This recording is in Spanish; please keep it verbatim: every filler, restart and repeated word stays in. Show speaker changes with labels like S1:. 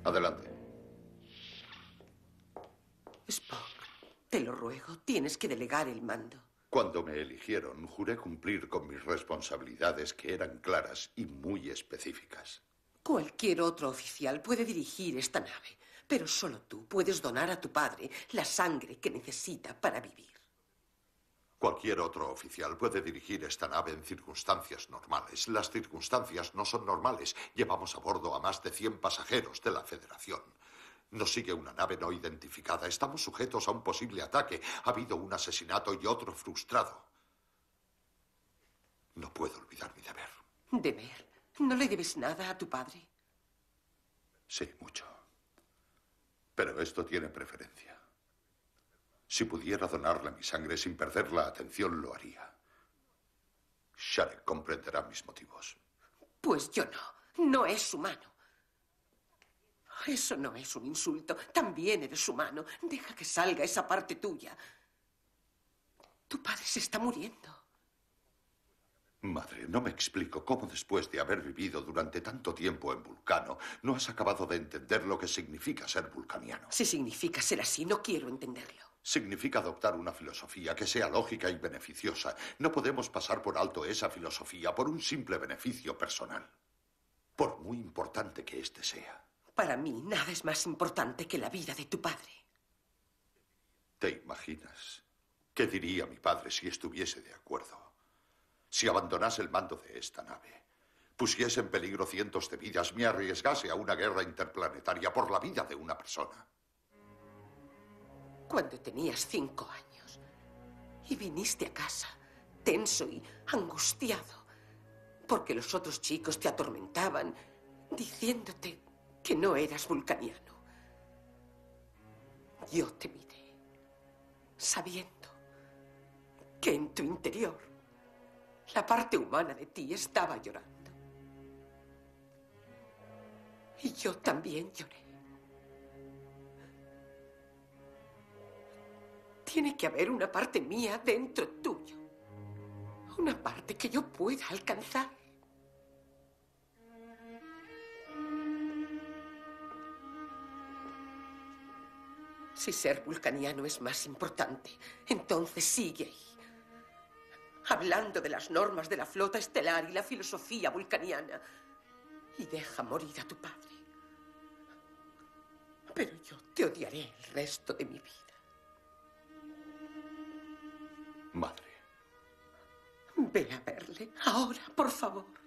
S1: Adelante.
S2: Spock, te lo ruego, tienes que delegar el mando.
S1: Cuando me eligieron, juré cumplir con mis responsabilidades, que eran claras y muy específicas.
S2: Cualquier otro oficial puede dirigir esta nave, pero solo tú puedes donar a tu padre la sangre que necesita para vivir.
S1: Cualquier otro oficial puede dirigir esta nave en circunstancias normales. Las circunstancias no son normales. Llevamos a bordo a más de cien pasajeros de la Federación. Nos sigue una nave no identificada. Estamos sujetos a un posible ataque. Ha habido un asesinato y otro frustrado. No puedo olvidar mi deber.
S2: ¿Deber? ¿No le debes nada a tu padre?
S1: Sí, mucho. Pero esto tiene preferencia. Si pudiera donarle mi sangre sin perder la atención, lo haría. Sharek comprenderá mis motivos.
S2: Pues yo no. No es humano. Eso no es un insulto. También eres humano. Deja que salga esa parte tuya. Tu padre se está muriendo.
S1: Madre, no me explico cómo después de haber vivido durante tanto tiempo en Vulcano, no has acabado de entender lo que significa ser vulcaniano.
S2: Si significa ser así, no quiero entenderlo.
S1: Significa adoptar una filosofía que sea lógica y beneficiosa. No podemos pasar por alto esa filosofía por un simple beneficio personal, por muy importante que éste sea.
S2: Para mí, nada es más importante que la vida de tu padre.
S1: ¿Te imaginas qué diría mi padre si estuviese de acuerdo? Si abandonase el mando de esta nave, pusiese en peligro cientos de vidas, me arriesgase a una guerra interplanetaria por la vida de una persona.
S2: Cuando tenías cinco años y viniste a casa, tenso y angustiado, porque los otros chicos te atormentaban, diciéndote que no eras vulcaniano. Yo te miré, sabiendo que en tu interior la parte humana de ti estaba llorando. Y yo también lloré. Tiene que haber una parte mía dentro tuyo. Una parte que yo pueda alcanzar. Si ser vulcaniano es más importante, entonces sigue ahí, hablando de las normas de la flota estelar y la filosofía vulcaniana, y deja morir a tu padre. Pero yo te odiaré el resto de mi vida.
S1: Madre.
S2: Ve a verle ahora, por favor.